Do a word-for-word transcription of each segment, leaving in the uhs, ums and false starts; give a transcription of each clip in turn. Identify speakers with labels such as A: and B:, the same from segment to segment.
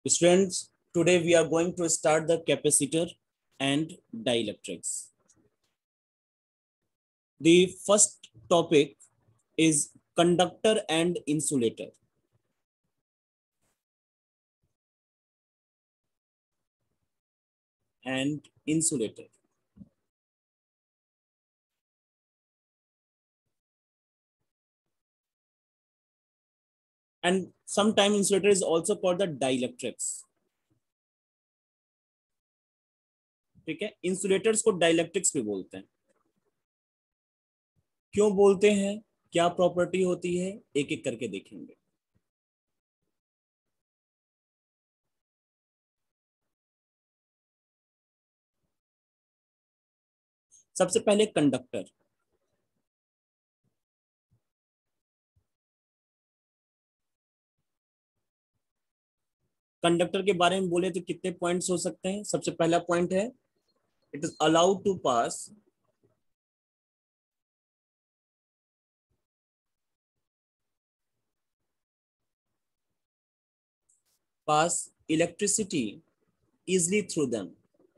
A: Students, today we are going to start the capacitor and dielectrics. The first topic is conductor and insulator. And insulator. And sometimes insulator is also called the dielectrics. ठीक है, insulators को dielectrics भी बोलते हैं. क्यों बोलते हैं, क्या प्रॉपर्टी होती है, एक एक करके देखेंगे. सबसे पहले कंडक्टर. कंडक्टर के बारे में बोले तो कितने पॉइंट्स हो सकते हैं. सबसे पहला पॉइंट है, it is allowed to pass pass electricity easily through them.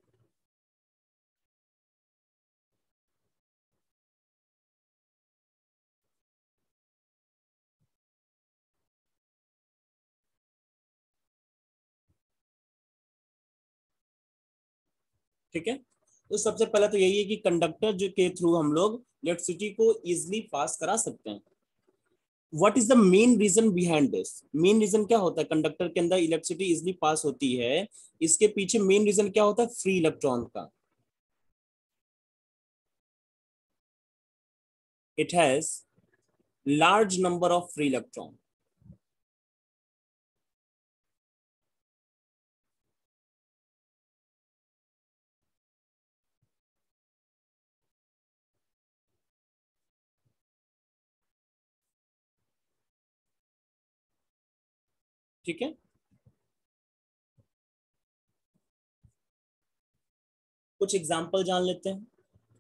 A: ठीक है, तो सबसे पहला तो यही है कि कंडक्टर जो के थ्रू हम लोग इलेक्ट्रिसिटी को इजीली पास करा सकते हैं. What is the main reason behind this. Main reason क्या होता है कंडक्टर के अंदर इलेक्ट्रिसिटी इजीली पास होती है, इसके पीछे मेन रीजन क्या होता है, फ्री इलेक्ट्रॉन का. It has large number of free electron. ठीक है, कुछ एग्जांपल जान लेते हैं.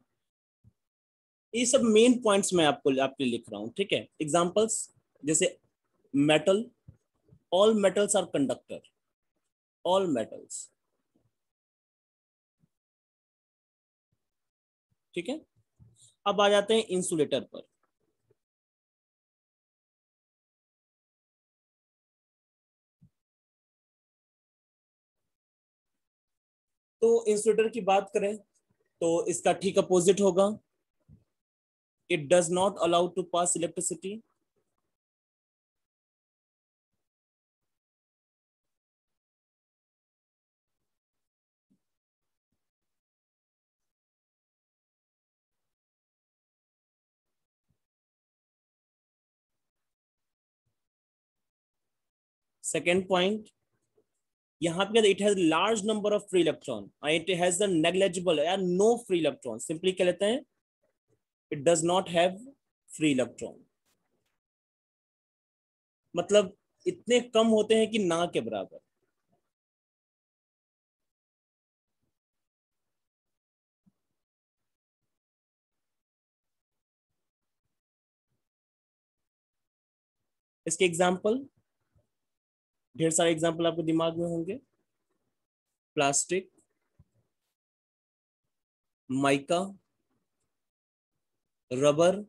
A: ये सब मेन पॉइंट्स मैं आपको आपके लिए लिख रहा हूं. ठीक है, एग्जांपल्स जैसे metal. All metals are conductor. All metals. ठीक है, अब आ जाते हैं इंसुलेटर पर. तो इंसुलेटर की बात करें तो इसका ठीक अपोजिट होगा. It does not allow to pass electricity. Second point, यहाँ पे it has large number of free electron. It has the negligible या नो फ्री इलेक्ट्रॉन. सिंपली क्या लेते हैं, it does not have free electron. मतलब इतने कम होते हैं कि ना के बराबर. इसके एग्जाम्पल ढेर सारे एग्जाम्पल आपके दिमाग में होंगे. Plastic, mica, rubber,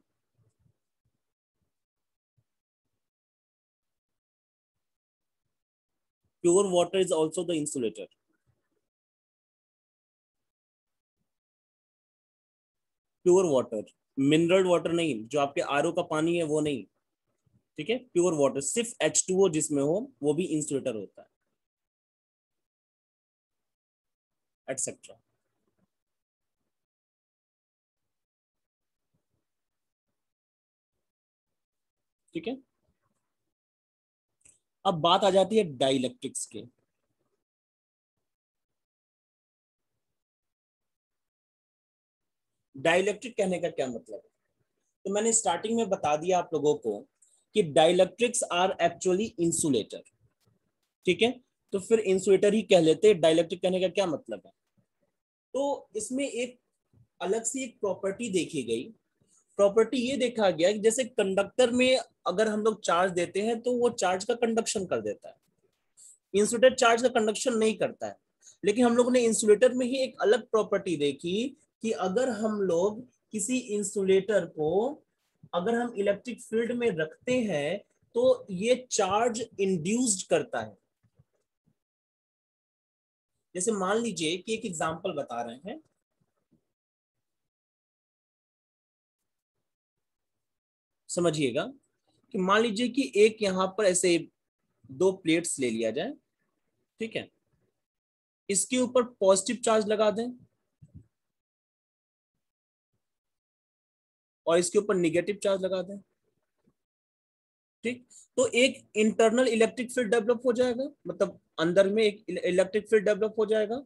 A: pure water is also the insulator. Pure water, mineral water नहीं, जो आपके आरओ का पानी है वो नहीं. ठीक है, प्योर वाटर सिर्फ एच टू ओ जिसमें हो वो भी इंसुलेटर होता है, एटसेट्रा. ठीक है, अब बात आ जाती है डाइलेक्ट्रिक्स के. डाइलेक्ट्रिक कहने का क्या मतलब है, तो मैंने स्टार्टिंग में बता दिया आप लोगों को कि डाइलेक्ट्रिक्स आर एक्चुअली इंसुलेटर. ठीक है, तो फिर इंसुलेटर ही कह लेते हैं. डाइलेक्ट्रिक कहने का क्या मतलब है, तो इसमें एक अलग सी एक प्रॉपर्टी देखी गई. प्रॉपर्टी ये देखा गया कि जैसे कंडक्टर में अगर हम लोग चार्ज देते हैं तो वो चार्ज का कंडक्शन कर देता है. इंसुलेटर चार्ज का कंडक्शन नहीं करता है, लेकिन हम लोगों ने इंसुलेटर में ही एक अलग प्रॉपर्टी देखी कि अगर हम लोग किसी इंसुलेटर को अगर हम इलेक्ट्रिक फील्ड में रखते हैं तो ये चार्ज इंड्यूस्ड करता है। जैसे मान लीजिए कि एक एग्जांपल बता रहे हैं, समझिएगा कि मान लीजिए कि एक यहां पर ऐसे दो प्लेट्स ले लिया जाए, ठीक है, इसके ऊपर पॉजिटिव चार्ज लगा दें और इसके ऊपर निगेटिव चार्ज लगा दें, ठीक, तो एक इंटरनल इलेक्ट्रिक फील्ड डेवलप हो जाएगा, मतलब अंदर में एक इलेक्ट्रिक फील्ड डेवलप हो जाएगा।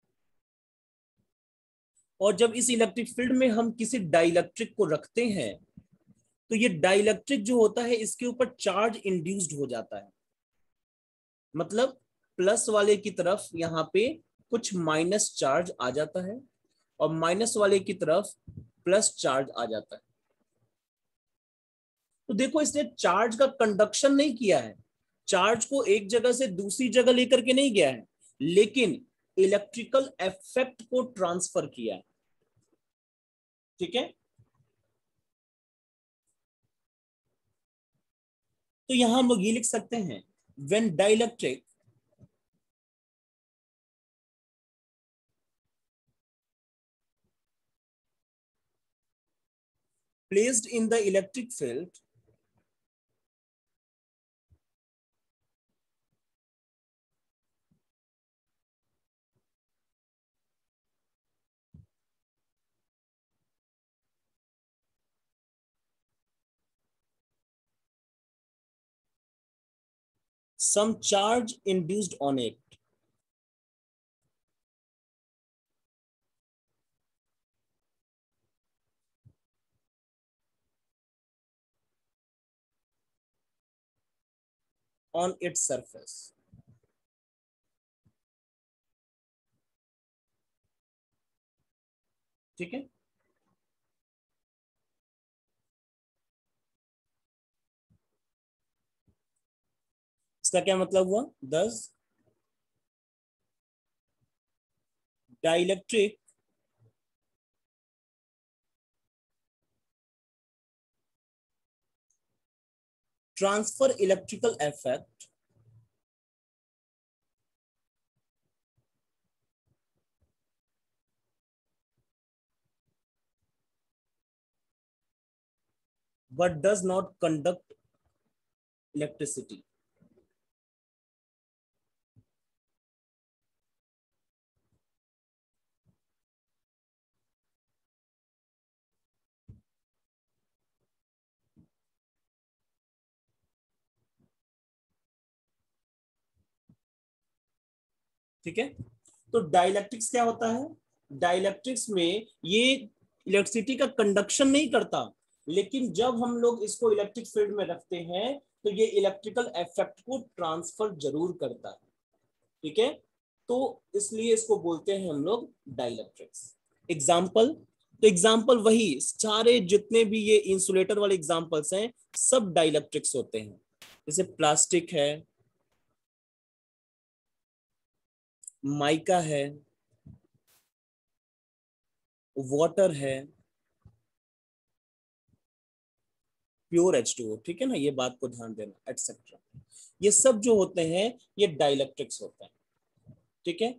A: और जब इस इलेक्ट्रिक फील्ड में हम किसी डाइलेक्ट्रिक को रखते हैं तो ये डाइलेक्ट्रिक जो होता है इसके ऊपर चार्ज इंड्यूस्ड हो जाता है, मतलब प्लस वाले की तरफ यहाँ पे कुछ माइनस चार्ज आ जाता है और माइनस वाले की तरफ प्लस चार्ज आ जाता है। तो देखो इसने चार्ज का कंडक्शन नहीं किया है, चार्ज को एक जगह से दूसरी जगह लेकर के नहीं गया है, लेकिन इलेक्ट्रिकल इफेक्ट को ट्रांसफर किया है, ठीक है। तो यहां हम लोग ये लिख सकते हैं, when dielectric placed in the electric field some charge induced on it on its surface, ठीक है। इसका क्या मतलब हुआ, दस dielectric transfer electrical effect but does not conduct electricity। ठीक है, तो डाइलेक्ट्रिक्स क्या होता है, डाइलेक्ट्रिक्स में ये इलेक्ट्रिसिटी का कंडक्शन नहीं करता, लेकिन जब हम लोग इसको इलेक्ट्रिक फील्ड में रखते हैं तो ये इलेक्ट्रिकल इफेक्ट को ट्रांसफर जरूर करता है, ठीक है। तो इसलिए इसको बोलते हैं हम लोग डाइलेक्ट्रिक्स। एग्जाम्पल, तो एग्जाम्पल वही सारे जितने भी ये इंसुलेटर वाले एग्जाम्पल्स हैं सब डाइलेक्ट्रिक्स होते हैं, जैसे प्लास्टिक है, माइका है, वाटर है, प्योर एच टू ओ, ठीक है ना, ये बात को ध्यान देना, एटसेट्रा, ये सब जो होते हैं ये डाइलेक्ट्रिक्स होते हैं, ठीक है।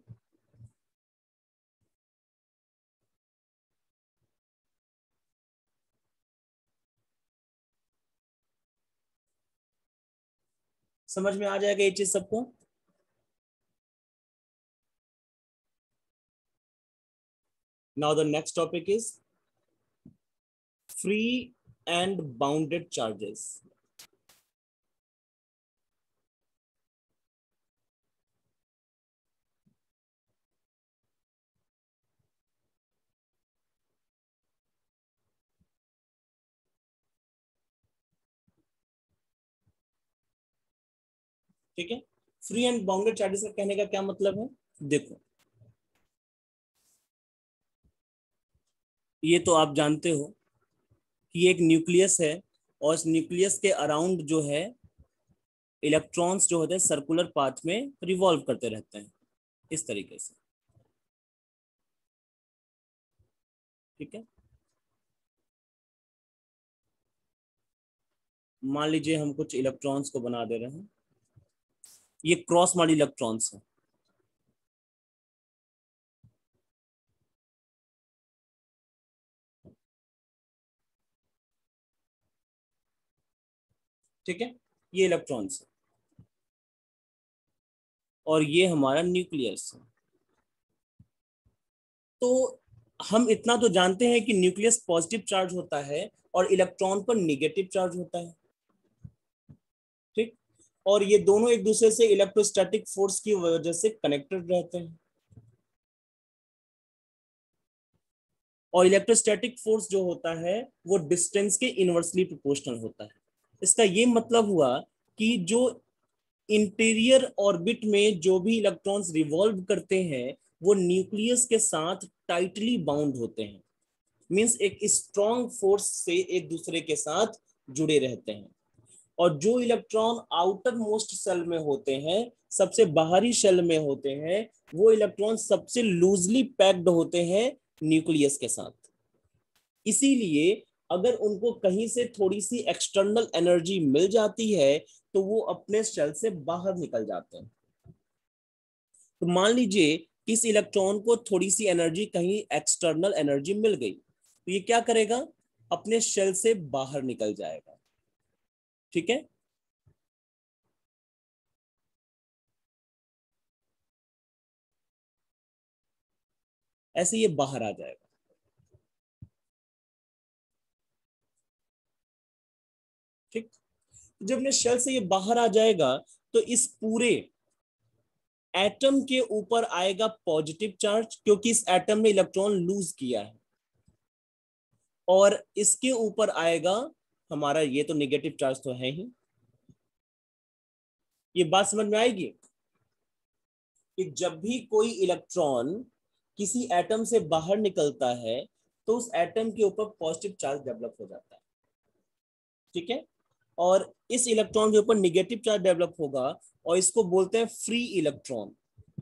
A: समझ में आ जाएगा ये चीज सबको। Now the next topic is free and bounded charges. ठीक है, फ्री एंड बाउंडेड चार्जेस का कहने का क्या मतलब है, देखो ये तो आप जानते हो कि एक न्यूक्लियस है और इस न्यूक्लियस के अराउंड जो है इलेक्ट्रॉन्स जो होते हैं सर्कुलर पाथ में रिवॉल्व करते रहते हैं इस तरीके से, ठीक है। मान लीजिए हम कुछ इलेक्ट्रॉन्स को बना दे रहे हैं, ये क्रॉस वाले इलेक्ट्रॉन्स हैं, ठीक है, ये इलेक्ट्रॉन्स है और ये हमारा न्यूक्लियस है। तो हम इतना तो जानते हैं कि न्यूक्लियस पॉजिटिव चार्ज होता है और इलेक्ट्रॉन पर निगेटिव चार्ज होता है, ठीक। और ये दोनों एक दूसरे से इलेक्ट्रोस्टैटिक फोर्स की वजह से कनेक्टेड रहते हैं, और इलेक्ट्रोस्टैटिक फोर्स जो होता है वो डिस्टेंस के इनवर्सली प्रोपोर्शनल होता है। इसका ये मतलब हुआ कि जो इंटीरियर ऑर्बिट में जो भी इलेक्ट्रॉन्स रिवॉल्व करते हैं वो न्यूक्लियस के साथ टाइटली बाउंड होते हैं, मींस एक स्ट्रॉन्ग फोर्स से एक दूसरे के साथ जुड़े रहते हैं। और जो इलेक्ट्रॉन आउटर मोस्ट शेल में होते हैं, सबसे बाहरी शेल में होते हैं, वो इलेक्ट्रॉन सबसे लूजली पैक्ड होते हैं न्यूक्लियस के साथ। इसीलिए अगर उनको कहीं से थोड़ी सी एक्सटर्नल एनर्जी मिल जाती है तो वो अपने शेल से बाहर निकल जाते हैं। तो मान लीजिए इस इलेक्ट्रॉन को थोड़ी सी एनर्जी, कहीं एक्सटर्नल एनर्जी मिल गई, तो ये क्या करेगा, अपने शेल से बाहर निकल जाएगा, ठीक है। ऐसे ये बाहर आ जाएगा, ठीक। जब अपने शेल से ये बाहर आ जाएगा तो इस पूरे एटम के ऊपर आएगा पॉजिटिव चार्ज, क्योंकि इस एटम ने इलेक्ट्रॉन लूज किया है, और इसके ऊपर आएगा हमारा ये तो नेगेटिव चार्ज तो है ही। ये बात समझ में आएगी कि जब भी कोई इलेक्ट्रॉन किसी एटम से बाहर निकलता है तो उस एटम के ऊपर पॉजिटिव चार्ज डेवलप हो जाता है, ठीक है। और इस इलेक्ट्रॉन के ऊपर निगेटिव चार्ज डेवलप होगा और इसको बोलते हैं फ्री इलेक्ट्रॉन,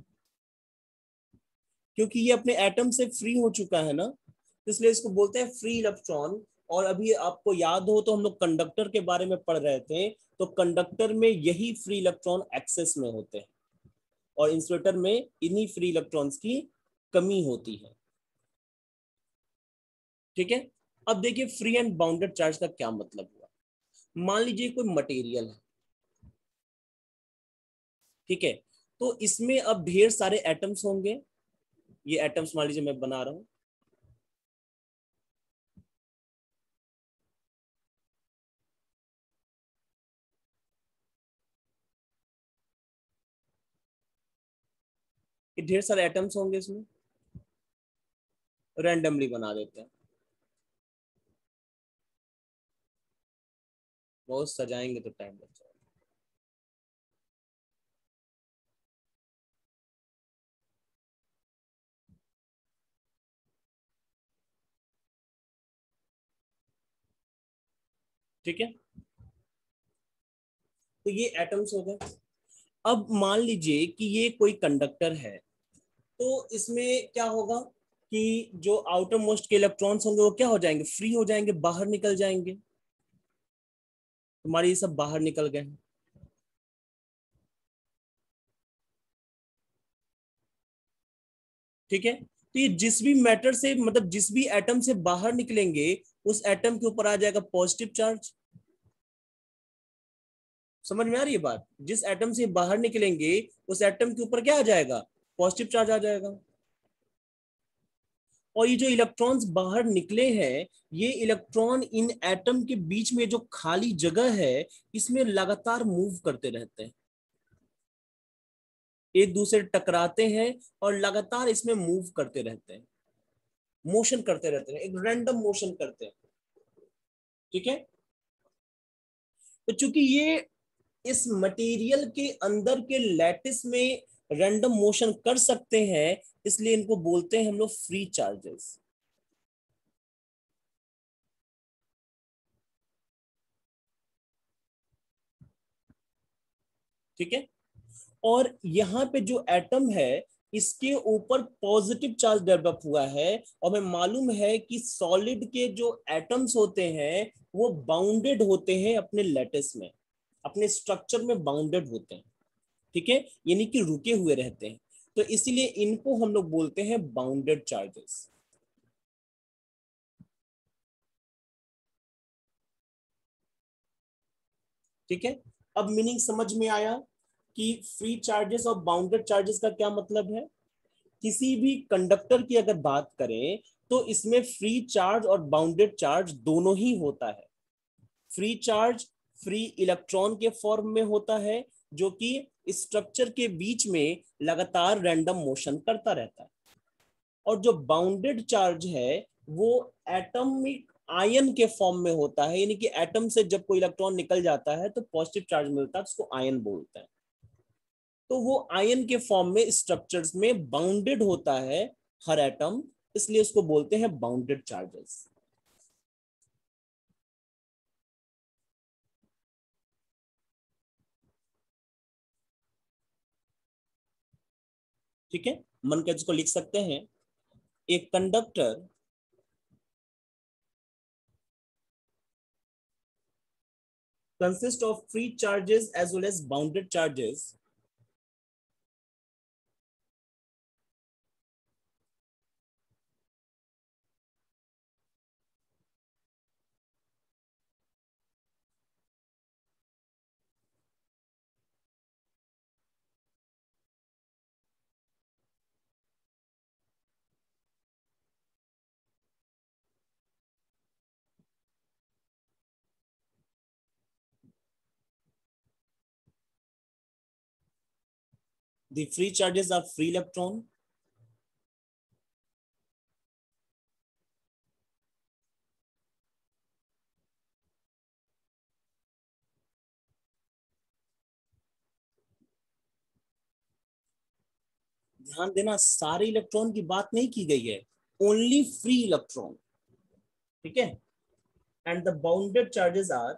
A: क्योंकि ये अपने एटम से फ्री हो चुका है ना, इसलिए इसको बोलते हैं फ्री इलेक्ट्रॉन। और अभी आपको याद हो तो हम लोग कंडक्टर के बारे में पढ़ रहे थे, तो कंडक्टर में यही फ्री इलेक्ट्रॉन एक्सेस में होते हैं और इंसुलेटर में इन्हीं फ्री इलेक्ट्रॉन्स की कमी होती है, ठीक है। अब देखिए फ्री एंड बाउंडेड चार्ज का क्या मतलब हुआ। मान लीजिए कोई मटेरियल है, ठीक है, तो इसमें अब ढेर सारे एटम्स होंगे। ये एटम्स मान लीजिए मैं बना रहा हूं, ये ढेर सारे एटम्स होंगे, इसमें रैंडमली बना देते हैं, बहुत सजाएंगे तो टाइम लग जाएगा, ठीक है। तो ये एटम्स हो गए। अब मान लीजिए कि ये कोई कंडक्टर है, तो इसमें क्या होगा कि जो आउटर मोस्ट के इलेक्ट्रॉन्स होंगे वो क्या हो जाएंगे, फ्री हो जाएंगे, बाहर निकल जाएंगे। तुम्हारे ये सब बाहर निकल गए हैं, ठीक है। तो ये जिस भी मैटर से, मतलब जिस भी एटम से बाहर निकलेंगे उस एटम के ऊपर आ जाएगा पॉजिटिव चार्ज। समझ में आ रही है बात, जिस एटम से बाहर निकलेंगे उस एटम के ऊपर क्या आ जाएगा, पॉजिटिव चार्ज आ जाएगा। और ये जो इलेक्ट्रॉन्स बाहर निकले हैं, ये इलेक्ट्रॉन इन एटम के बीच में जो खाली जगह है इसमें लगातार मूव करते रहते हैं, एक दूसरे टकराते हैं और लगातार इसमें मूव करते रहते हैं, मोशन करते रहते हैं, एक रैंडम मोशन करते हैं, ठीक है। तो चूंकि ये इस मटेरियल के अंदर के लैटिस में रैंडम मोशन कर सकते हैं, इसलिए इनको बोलते हैं हम लोग फ्री चार्जेस। ठीक है। और यहाँ पे जो एटम है इसके ऊपर पॉजिटिव चार्ज डेवलप हुआ है, और हमें मालूम है कि सॉलिड के जो एटम्स होते हैं वो बाउंडेड होते हैं अपने लैटिस में, अपने स्ट्रक्चर में बाउंडेड होते हैं। ठीक है, यानी कि रुके हुए रहते हैं, तो इसीलिए इनको हम लोग बोलते हैं बाउंडेड चार्जेस। ठीक है, अब मीनिंग समझ में आया कि फ्री चार्जेस और बाउंडेड चार्जेस का क्या मतलब है। किसी भी कंडक्टर की अगर बात करें तो इसमें फ्री चार्ज और बाउंडेड चार्ज दोनों ही होता है। फ्री चार्ज फ्री इलेक्ट्रॉन के फॉर्म में होता है, जो कि स्ट्रक्चर के बीच में लगातार रैंडम मोशन करता रहता है। और जो बाउंडेड चार्ज है वो एटॉमिक आयन के फॉर्म में होता है, यानी कि एटम से जब कोई इलेक्ट्रॉन निकल जाता है तो पॉजिटिव चार्ज मिलता है, उसको आयन बोलते हैं। तो वो आयन के फॉर्म में स्ट्रक्चर्स में बाउंडेड होता है हर एटम, इसलिए उसको बोलते हैं बाउंडेड चार्जेस। ठीक है, मन के इसको लिख सकते हैं। एक conductor consists of free charges as well as bounded charges. The free charges are free electron. ध्यान देना, सारे इलेक्ट्रॉन की बात नहीं की गई है, ओनली फ्री इलेक्ट्रॉन। ठीक है, and the bounded charges are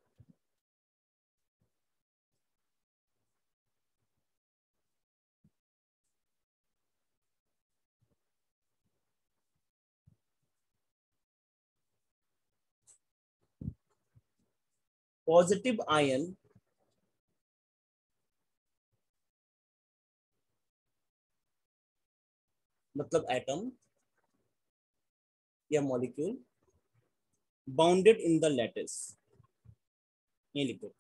A: positive ion, मतलब एटम या molecule, bounded in the lattice. ये लिखो।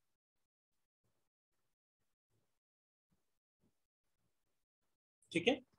A: ठीक है,